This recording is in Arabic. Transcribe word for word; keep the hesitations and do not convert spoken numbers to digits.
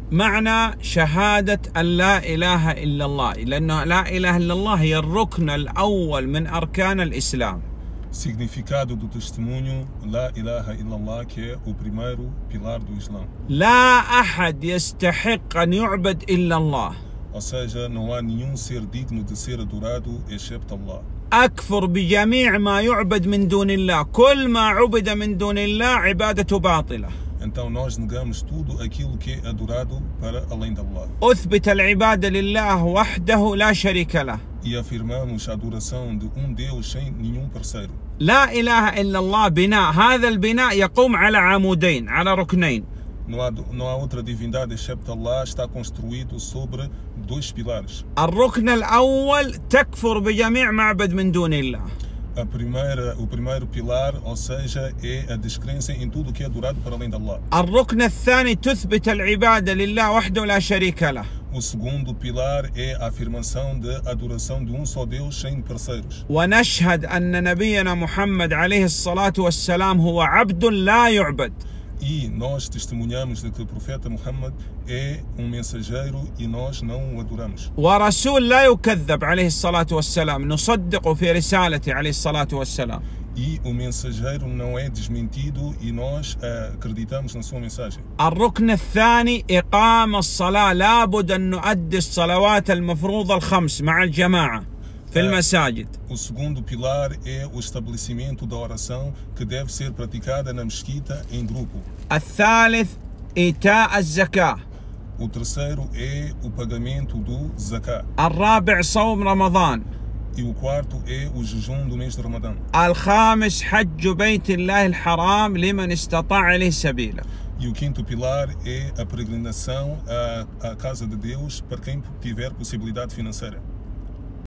معنى شهادة أن لا إله إلا الله، لأنه لا إله إلا الله هي الركن الأول من أركان الإسلام. Significado do testemunho La ilaha illallah, que é o primeiro pilar do Islã. لا أحد يستحق أن يعبد إلا الله. Ou seja, não há nenhum ser digno de ser adorado excepto Allah. أكفر بجميع ما يعبد من دون الله، كل ما عبد من دون الله عبادته باطلة. Então nós negamos tudo aquilo que é adorado para além de Allah. أثبت العبادة لله وحده لا شريك له. E afirmamos a adoração de um Deus sem nenhum parceiro. لا إله إلا الله بناء، هذا البناء يقوم على عمودين، على ركنين. Não há, não há outra divindade excepto Allah, está construído sobre dois pilares. الركن الأول تكفر بجميع معبد من دون الله. A primeira, o primeiro pilar, ou seja, é a descrença em tudo que é adorado para além de Allah. الركن الثاني تثبت العبادة لله وحده لا شريك له. O segundo pilar é a afirmação de adoração de um só Deus sem parceiros. ونشهد أن نبينا محمد عليه الصلاة والسلام هو عبد لا يعبد. E nós testemunhamos de que o profeta Muhammad é um mensageiro e nós não o adoramos. ورسول لا يكذب عليه الصلاة والسلام، نصدق في رسالته عليه الصلاة والسلام. E o mensageiro não é desmentido e nós uh, acreditamos na sua mensagem. الركن الثاني إقام الصلاة، لابد أن نؤدي الصلوات المفروضة الخمس مع الجماعة في المساجد. O segundo pilar é o estabelecimento da oração que deve ser praticada na mesquita em grupo. الثالث إيتاء الزكاة. O terceiro é o pagamento do zakah. الرابع صوم رمضان. E o quarto é o jejum do mês de Ramadã. الخامس حج بيت الله الحرام لمن استطاع إليه سبيلا. E o quinto pilar é a peregrinação à, à casa de Deus para quem tiver possibilidade financeira.